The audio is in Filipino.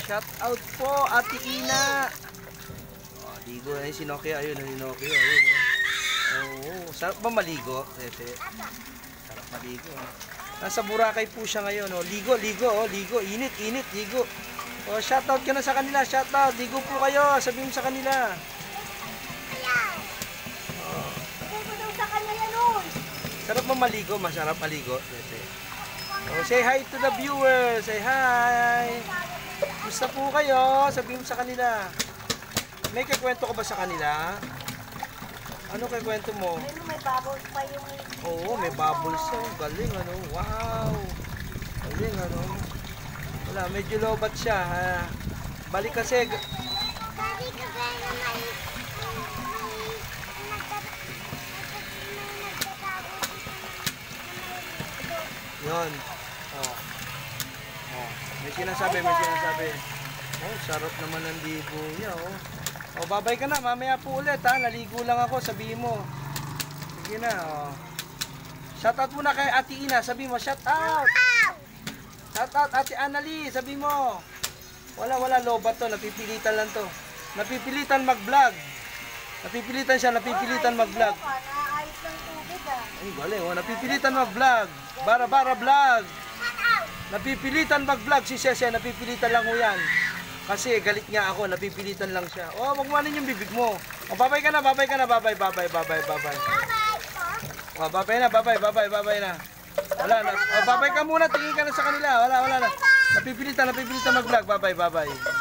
Shout out po, Ate Ina. Oh, ligo na si Nokia. Ayun, si Nokia. Ayun. Oh, sarap ba maligo? Tete. Sarap maligo. Nasa Boracay po siya ngayon. Oh. Ligo, ligo. Oh, ligo. Init, init, ligo. Oh, shout out ka na sa kanila. Shout out. Ligo po kayo. Sabihin mo sa kanila. Oh. Sa kanya yan, oh. Sarap ba maligo? Masarap maligo. Tete. Oh, say hi to the viewers. Say hi. Gusto po kayo? Sabihin mo sa kanila. May kikwento ka ba sa kanila? Ano kikwento mo? Ano, may bubbles pa yung... Oo, may bubbles siya. Galing, ano? Wow! Galing, ano? Wala, medyo lobat siya. Ha? Balik kasi... Sabi ka ba na may Yun. Oh. Oh. May sinasabi, may sinasabi. Oh, sarap naman ang ligo niya, oh. Oh, babay ka na. Mamaya po ulit, ha. Naligo lang ako. Sabihin mo. Sige na, oh. Shout out muna kay Ate Ina. Sabihin mo, shout out. Shout out, Ate Annalie. Sabihin mo. Wala lobat to. Napipilitan lang to. Napipilitan mag-vlog. Napipilitan siya. Napipilitan mag-vlog. Naayos lang tubig, ah. Ay, galing, oh. Napipilitan mag-vlog. Bara vlog. Napipilitan mag-vlog si Sese. Napipilitan lang ho yan. Kasi galit nga ako, napipilitan lang siya. Oh, magmanin yung bibig mo. Oh, babay ka na, babay ka na, babay. Oh, babay na, babay na. Wala na. Oh, babay ka muna, tingin ka na sa kanila. Wala na. Napipilitan mag-vlog. Babay.